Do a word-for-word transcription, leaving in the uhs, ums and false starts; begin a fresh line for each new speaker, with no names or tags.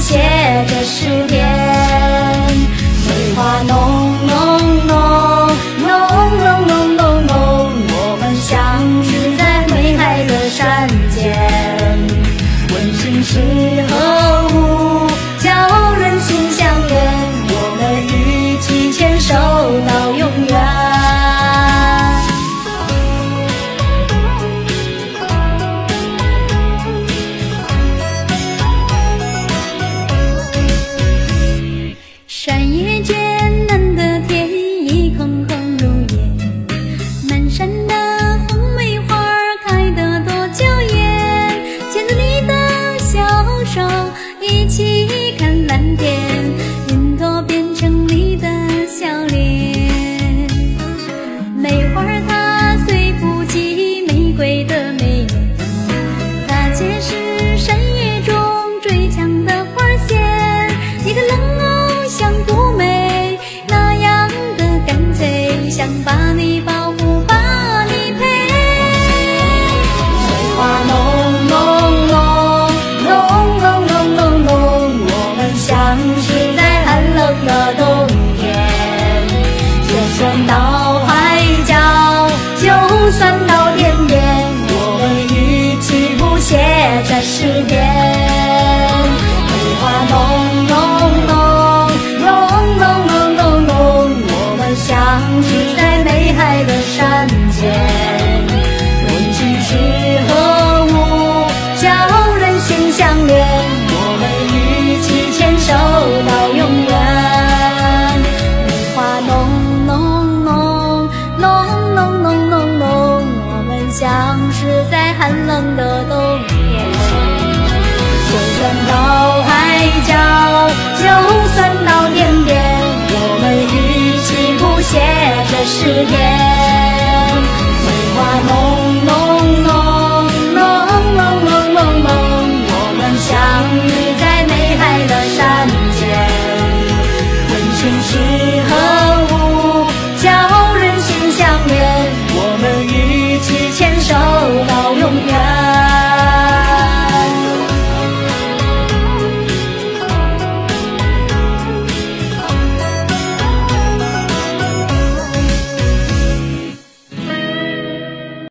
谢这诗篇。梅花浓浓浓浓浓浓浓浓，我们相识在梅海的山间。问心是何物，叫人心相连，我们一起牵手到永远。山野间难得天意空空如烟，满山的红梅花开得多娇艳，牵着你的小手一起看蓝天，云朵变成你的笑脸。梅花它虽不及玫瑰的美艳，它却是山野中最强的花仙。你的冷傲像不美那样的干脆，想把你保护把你陪。梅花浓浓浓浓浓浓浓浓，我们相识在寒冷的冬天。就算到海角，就算到天边，我们一起谱写这诗篇。梅花浓浓浓浓浓浓浓浓，我们相识在梅海的山间。问心是何物，叫人心相连，我们一起牵手到永远。梅花浓浓浓浓浓浓浓浓，我们相识在寒冷的冬天。就算到海角，就算到天边，我们一起谱写这诗篇。